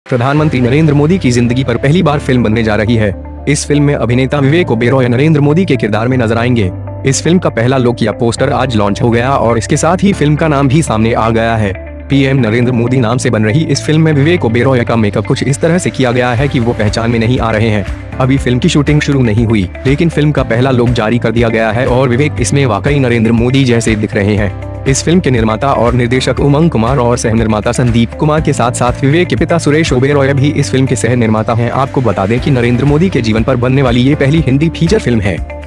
प्रधानमंत्री नरेंद्र मोदी की जिंदगी पर पहली बार फिल्म बनने जा रही है। इस फिल्म में अभिनेता विवेक ओबेरॉय नरेंद्र मोदी के किरदार में नजर आएंगे। इस फिल्म का पहला लुक या पोस्टर आज लॉन्च हो गया और इसके साथ ही फिल्म का नाम भी सामने आ गया है। पीएम नरेंद्र मोदी नाम से बन रही इस फिल्म में विवेक ओबेरॉय का मेकअप कुछ इस तरह से किया गया है कि वो पहचान में नहीं आ रहे हैं। अभी फिल्म की शूटिंग शुरू नहीं हुई, लेकिन फिल्म का पहला लुक जारी कर दिया गया है और विवेक इसमें वाकई नरेंद्र मोदी जैसे दिख रहे हैं। इस फिल्म के निर्माता और निर्देशक उमंग कुमार और सह निर्माता संदीप कुमार के साथ साथ विवेक के पिता सुरेश ओबेरॉय भी इस फिल्म के सह निर्माता हैं। आपको बता दें कि नरेंद्र मोदी के जीवन पर बनने वाली ये पहली हिंदी फीचर फिल्म है।